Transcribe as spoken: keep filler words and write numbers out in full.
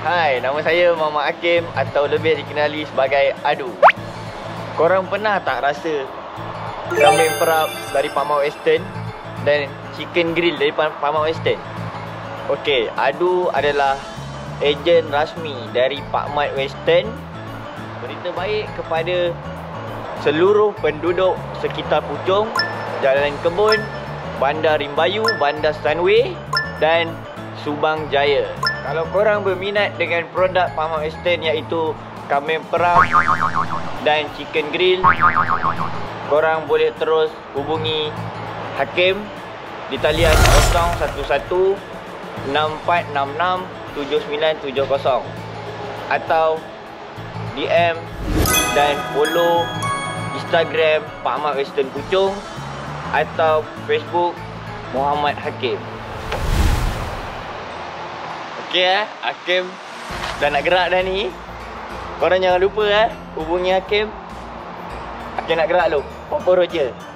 Hai, nama saya Muhammad Hakim atau lebih dikenali sebagai Adu. Korang pernah tak rasa kambing perap dari Pak Mat Western dan chicken grill dari Pak Mat Western? Okey, Adu adalah ejen rasmi dari Pak Mat Western. Berita baik kepada seluruh penduduk sekitar Puchong, Jalan Kebun, Bandar Rimbayu, Bandar Sunway dan Subang Jaya. Kalau korang berminat dengan produk Pak Mat Western iaitu kambing perap dan chicken grill, korang boleh terus hubungi Hakim di talian kosong satu satu enam empat enam enam tujuh sembilan tujuh kosong atau D M dan follow Instagram Pak Mat Western Puchong atau Facebook Muhammad Hakim. Okey eh, Hakim dah nak gerak dah ni. Korang jangan lupa eh hubungi Hakim. Hakim nak gerak lu. Papa Roger.